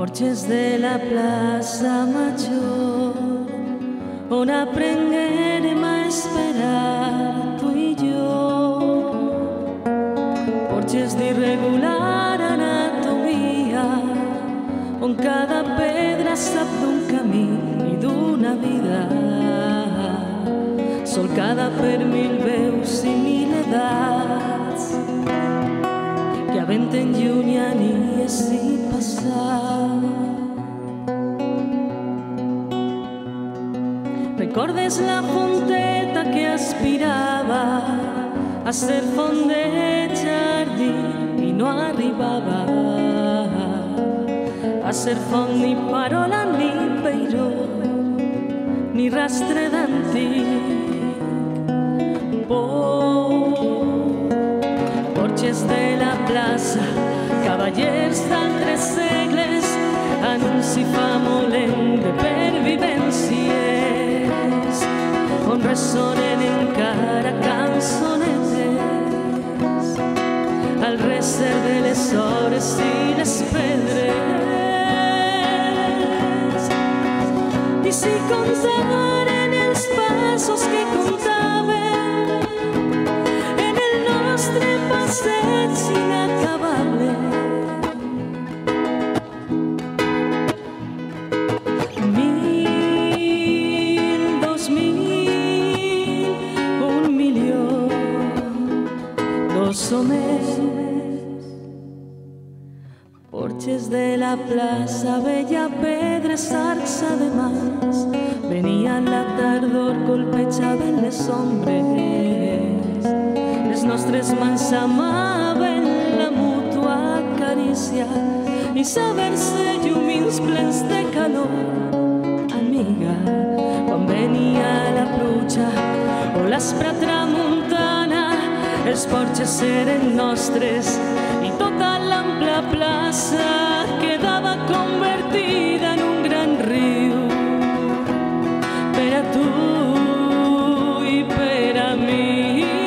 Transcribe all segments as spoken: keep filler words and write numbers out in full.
porches de la plaça Major, on aprenguérem a esperar tu i jo. Porches d'irregular anatomia, on cada pedra sap d'un camí i d'una vida, solcada per mil veus i mil edats, que aventen llunyanies i passat. Recordes la fonteta que aspirava a ser font de jardí i no arribava a ser font ni parola ni peiró ni rastre d'antic por. Porches de la plaça, cavallers d'altres segles, anunci famolent de pervivències, on ressonen encara cançonetes al recer de les hores i les pedres. I si comptaren els passos que comptaven en el nostre passeig inacabable, mil, dos mil, un milió, dos o més. Porches de la plaça, bella pedres, arcs además, venia la tardor, colpejaven les ombres, les nostres mans amaven la mútua carícia i saber-se llumins plens de calor. Amiga, quan venia la pluja o l'aspra tramuntana, els porches eren nostres i tota l'ampla plaça quedava convertida en un gran riu per a tu i per a mi.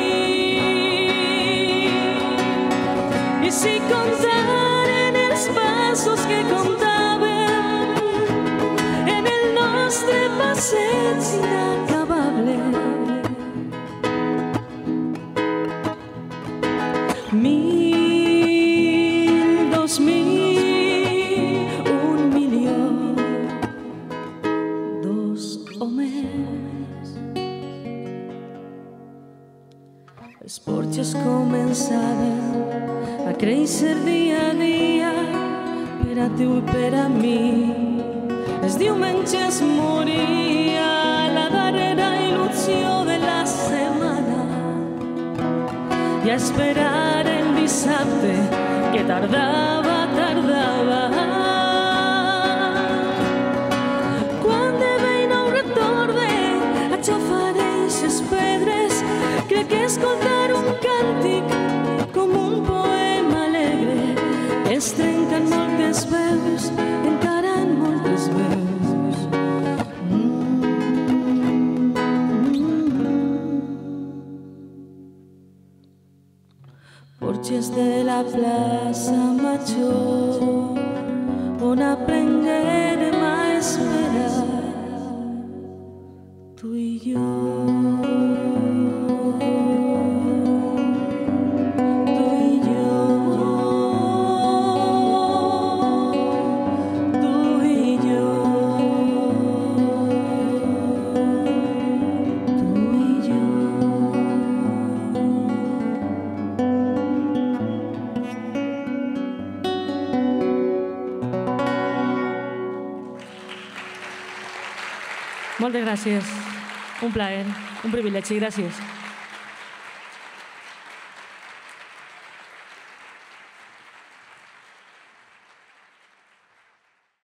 I si comptaren els passos que comptaven en el nostre passeig inacabable, mil, dos mil, un milió, dos o més. Els porches començaven a créixer dia a dia per a tu i per a mi. Els diumenges moria la darrera il·lusió de la setmana i a esperar el dissabte que tardava, tardava. Quan de vell no retorne a xafar eixes pedres, crec que escoltar un càntic com un poema alegre es trenca en moltes veus, encara en moltes veus. Porches de la plaça Major, on aprenguérem a esperar tu i jo. Tu i jo. Tu i jo. Tu i jo. Moltes gràcies. Un plaer, un privilegi. Gràcies.